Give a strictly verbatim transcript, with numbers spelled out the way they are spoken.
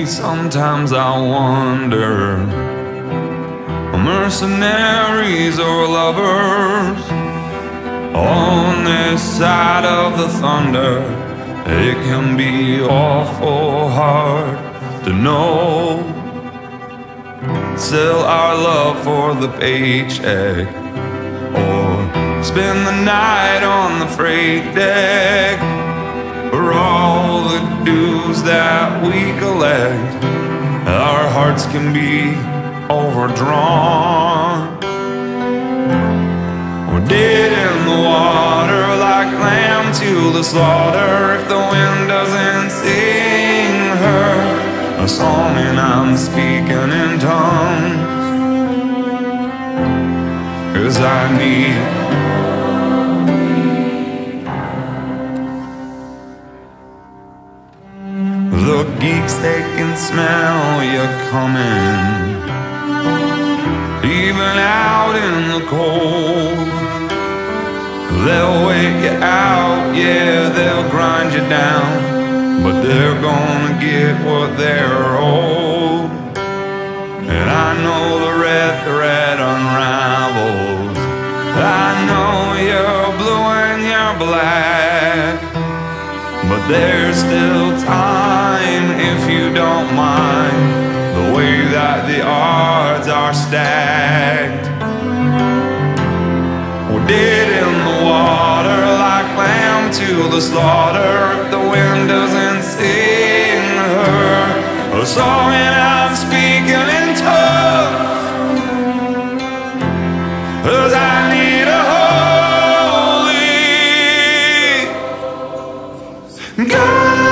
sometimes I wonder, mercenaries or lovers on this side of the thunder, it can be awful hard to know. Sell our love for the paycheck, or spend the night on the freight deck. For all the dues that we collect, our hearts can be overdrawn. We're dead in the water like lamb to the slaughter. If the wind doesn't sing her a song and I'm speaking in tongues, 'cause I need the geeks, they can smell you coming, even out in the cold. They'll wait you out, yeah, they'll grind you down, but they're gonna get what they're owed. And I know the red thread unravels, I know you're blue and you're black, but there's still time if you don't mind the way that the odds are stacked. We're dead in the water like lamb to the slaughter. If the wind doesn't sing her a song and I'm speaking in tongues, 'cause I need a holy God.